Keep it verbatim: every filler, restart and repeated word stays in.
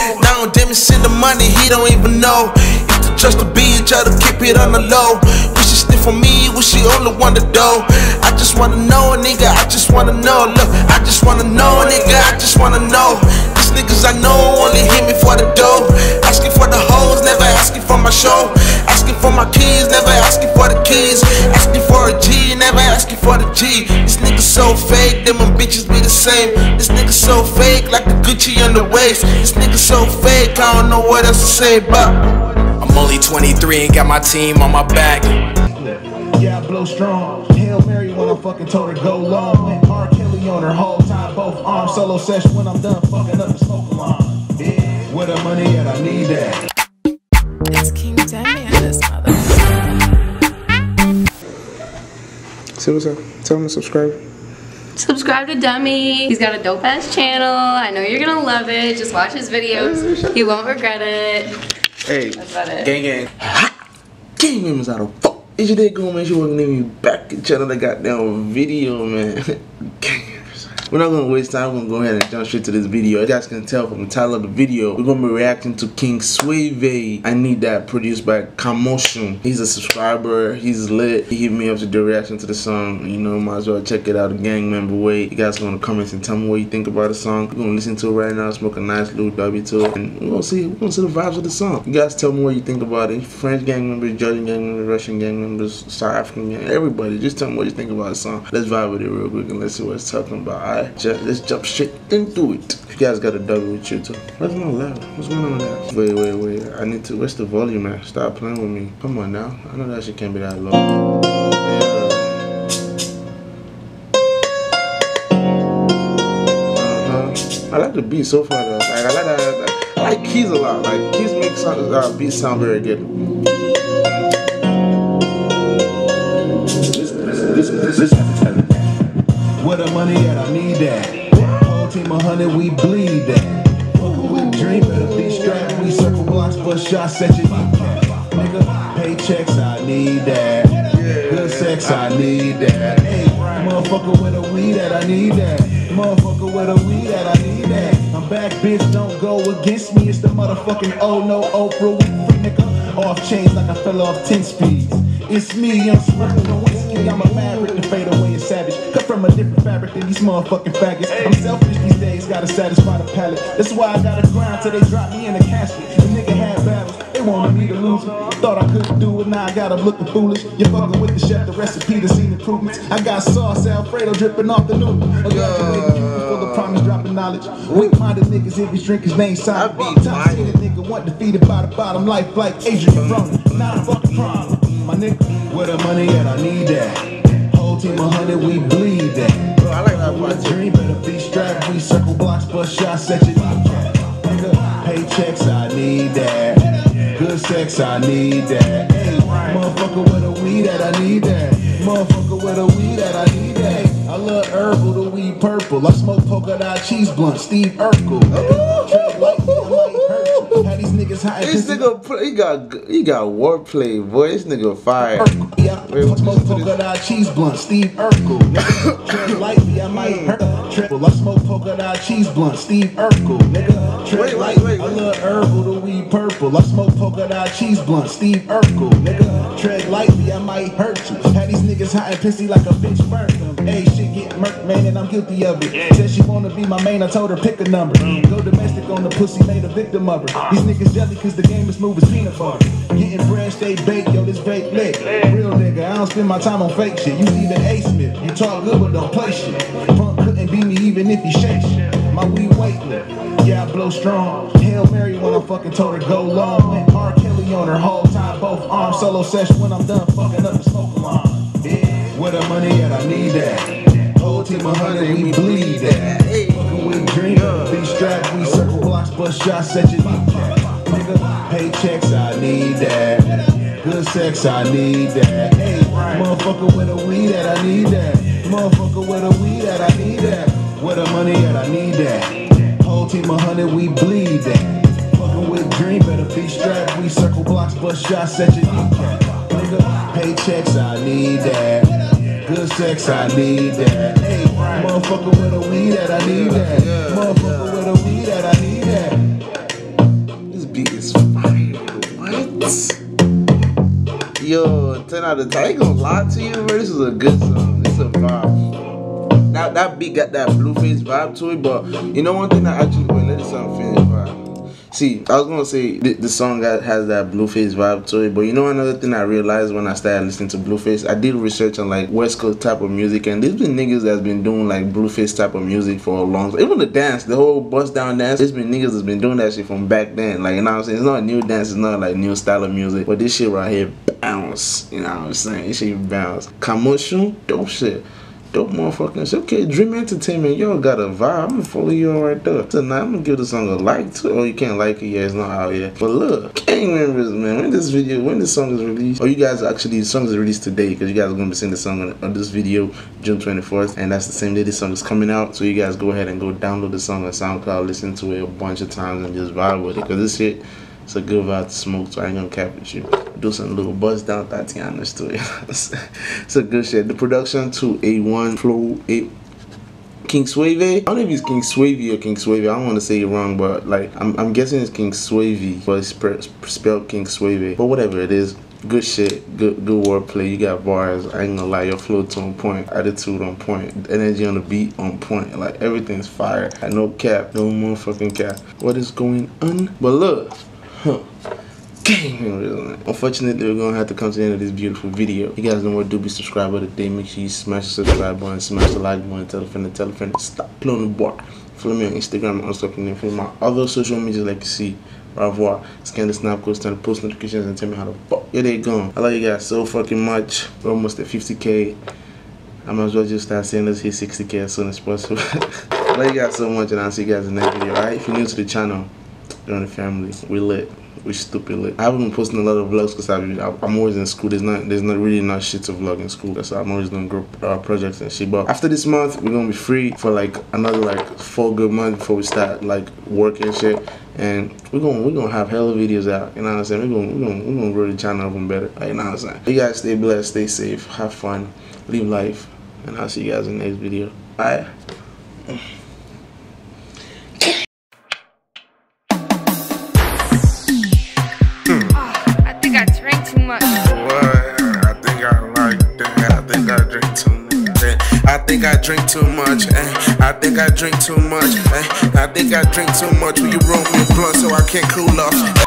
Now damn it, send the money, he don't even know. If the trust to be, try to keep it on the low. Wish she stiff for me, wish she only want the dough. I just wanna know, nigga, I just wanna know. Look, I just wanna know, nigga, I just wanna know. These niggas I know only hit me for the dough. Asking for the hoes, never asking for my show. Asking for my keys, never asking for the keys. Asking for a G, never asking for the G. This nigga so fake, them and bitches be the same. This nigga so fake, like the Gucci on the waist. This nigga so fake, I don't know what else to say, but I'm only twenty-three and got my team on my back. Yeah, I blow strong. Hail Mary when I fucking told her go long. Went R. Kelly on her whole time, both arms. Solo session when I'm done fucking up the smoke alarm. Yeah, where the money at? I need that. It's King Demi and this mother. See what's up? Tell him to subscribe. Subscribe to Dummy. He's got a dope ass channel. I know you're gonna love it. Just watch his videos. You won't regret it. Hey, That's about it. gang gang. gang members out of fuck. Is you there going, man? You want to leave me back and channel the goddamn video, man. Gang members. We're not gonna waste time. We're gonna go ahead and jump straight to this video. You guys can tell from the title of the video, we're gonna be reacting to King Swave. I Need That, produced by Kamoshun. He's a subscriber. He's lit. He hit me up to do a reaction to the song. You know, might as well check it out a gang member way. You guys go in the comments and tell me what you think about the song. We're gonna listen to it right now, smoke a nice little W to it, and we're gonna see. We're gonna see the vibes of the song. You guys tell me what you think about it. French gang members, Jordan gang members, Russian gang members, South African gang, everybody. Just tell me what you think about the song. Let's vibe with it real quick and let's see what it's talking about. Alright, let's jump straight into it. If you guys got a W with you too. What's going on loud? What's going on with that? Wait, wait, wait. I need to. Where's the volume at? Stop playing with me. Come on now. I know that shit can't be that low. Yeah. Uh-huh. I like the beat so far though. Like, I like that. I like keys a lot. Like keys make sound, uh, beats sound very good. Where the money at? I need that. Whole team a hundred, we bleed that. We dream, better be strapped. We circle blocks, bust shots, set your kneecap. Nigga, paychecks, I need that. Good sex, I need that. Hey, motherfucker with a weed that I need that. Motherfucker with a weed that I need that. I'm back, bitch, don't go against me. It's the motherfucking oh no Oprah Winfrey, nigga. Off chains like I fell off ten speeds. It's me, I'm smoking on whiskey. I'm a maverick, the fade away is savage. Cut from a different fabric than these motherfucking faggots. I'm selfish these days, gotta satisfy the palate. That's why I gotta grind till they drop me in a casket. The nigga had battles, they wanted me to lose it. Thought I couldn't do it, now I got them looking foolish. You're fucking with the chef, the recipe, the scene improvements. I got sauce, Alfredo dripping off the noodle. Full of promise, dropping knowledge. Weak-minded niggas, if his drink his name silent. Time seen a nigga want defeated by the bottom, life like Adrian Broner. Not a fucking problem. My nigga, where the money at? I need that. Whole team a hundred, we bleed that. Bro, I like that one. Dream better be strapped. We circle blocks, bust shots, set your kneecap. Nigga, paychecks, I need that. Good sex, I need that. Hey, motherfucker with a weed that I need that. Motherfucker with a weed that I need that. Hey, I love herbal, the weed purple. I smoke polka dot cheese blunt, Steve Urkel. Tread lightly, I might hurt you. Had these niggas high. This nigga, he got, he got wordplay, boy. This nigga fire. Yeah, I smoke polka dot cheese blunt, Steve Urkel. Tread lightly, I might hurt. I smoke polka dot cheese blunt, Steve Urkel. Nigga, tread lightly, I love herbal, the weed purple. I smoke polka dot cheese blunt, Steve Urkel. Nigga, tread lightly, I might hurt you. Had these niggas hot and pissy like a bitch burnt them. Hey, shit get murked, man, and I'm guilty of it. Said she wanna be my main, I told her pick a number. Go domestic on the pussy, made a victim of her. These niggas jelly cause the game is moving peanut butter. Getting bread, stay baked, yo, this fake lit. Real nigga, I don't spend my time on fake shit. You even A-Smith, you talk good but don't play shit. Punk couldn't be me even if he shake shit. My weed weightless, yeah, I blow strong. Hail Mary when I fucking told her go long. Went R. Kelly on her whole time, both arms. Solo session when I'm done fucking up the smoke alarm. Yeah, where the money at? I need that. Whole team a hundred, we bleed that. Fucking with dream, be strapped, we circle blocks, bust shots, set your kneecap. Nigga, paychecks, I need that. Good sex, I need that. Hey, motherfucker with a weed that I need that. Motherfucker with a weed that I need that. Where the money at? I need that. Whole team a hundred, we bleed that. Fucking with dream, better be strapped. We circle blocks, bust shots, set your kneecap. Nigga, paychecks, I need that. Good sex, I need that. Hey, motherfucker with a weed that I need that. Motherfucker with a weed that I need that. ten out of ten. I ain't gonna lie to you, bro. This is a good song. This is a vibe. That that beat got that Blueface vibe to it, but you know one thing that actually wait, let this song finish, vibe. See, I was gonna say the, the song that has that Blueface vibe to it, but you know another thing I realized when I started listening to Blueface, I did research on like West Coast type of music, and there's been niggas that's been doing like Blueface type of music for a long time. Even the dance, the whole bust down dance, there's been niggas that's been doing that shit from back then. Like, you know what I'm saying? It's not a new dance, it's not like new style of music, but this shit right here bounce. You know what I'm saying? This shit bounce. Kamushu, dope shit. Dope motherfucking shit. Okay, Dream Entertainment, y'all got a vibe. I'm gonna follow you all right there. So now I'm gonna give the song a like too. Oh, you can't like it, yeah, it's not out yet. But look, gang members, man, when this video, when this song is released, or you guys actually, the song is released today, because you guys are gonna be seeing the song on, on this video, June twenty-fourth, and that's the same day this song is coming out. So you guys go ahead and go download the song on SoundCloud, listen to it a bunch of times, and just vibe with it, because this shit, it's a good vibe to smoke, so I ain't gonna cap with you. Do some little buzz down Tatiana's to it. It's a good shit. The production to A one Flow, A King Swavey. I don't know if it's King Swavey or King Swavey. I don't want to say it wrong, but like I'm, I'm guessing it's King Swavey, but it's spelled King Swavey. But whatever it is, good shit, good good wordplay. You got bars. I ain't gonna lie, your flow on point, attitude on point, energy on the beat on point. Like everything's fire. Like, no cap, no motherfucking cap. What is going on? But look, huh. Unfortunately, we're gonna have to come to the end of this beautiful video. You guys know what to do. Be subscriber today. Make sure you smash the subscribe button, smash the like button, tell a friend, tell a friend. Stop playing the bar. Follow me on Instagram and also follow my other social media like you see. Au revoir. Scan the snap code, turn the post notifications, and tell me how the fuck yeah they going. I love you guys so fucking much. We're almost at fifty K. I might as well just start saying let's hit sixty K as soon as possible. I love you guys so much, and I'll see you guys in the next video. Alright, if you're new to the channel, join the family. We lit. We stupid lit. I haven't been posting a lot of vlogs because I'm always in school. There's not, there's not really not shit to vlog in school. So I'm always doing group uh, projects and shit. But after this month, we're gonna be free for like another like four good months before we start like working and shit. And we're gonna we're gonna have hella videos out. You know what I'm saying? We're gonna we're gonna we're gonna grow the channel even better. Like, you know what I'm saying? You guys stay blessed, stay safe, have fun, live life, and I'll see you guys in the next video. Bye. I drank too much. What? I think I like that. I think I drink too much. I think I drink too much. Eh? I think I drink too much. Eh? I think I drink too much. Will you roll me a blunt so I can't cool off?